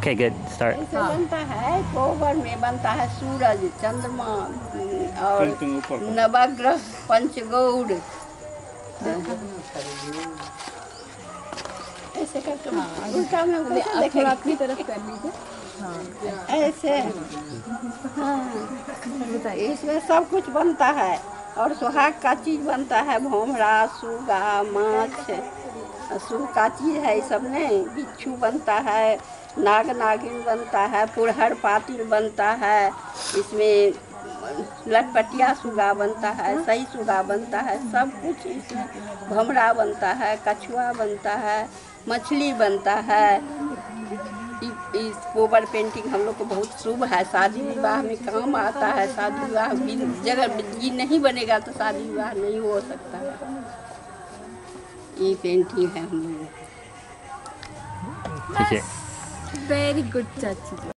Okay, good. Start. ऐसे बनता है, कोहबर में बनता है सूरज, चंद्रमा और नवग्रह पंचगौड़। ऐसे करके उल्टा में थोड़ा अपनी तरफ कर लीजिए। हाँ ऐसे। हाँ इसमें सब कुछ बनता है और सुहाग का चीज बनता है, भोमरा, सूगा, माछ, सुहाग का चीज है। सब नहीं, बिच्छू बनता है, नाग नागिन बनता है, पुरहर पातिल बनता है, इसमें लटपटिया सुगा बनता है, सही सुगा बनता है, सब कुछ इसमें। भमरा बनता है, कछुआ बनता है, मछली बनता है। इस कोहबर पेंटिंग हम लोग को बहुत शुभ है, शादी विवाह में काम आता है। शादी विवाह जगह ये नहीं बनेगा तो शादी विवाह नहीं हो सकता है। ये पेंटिंग है हम लोग। ठीक है। वेरी गुड चाची।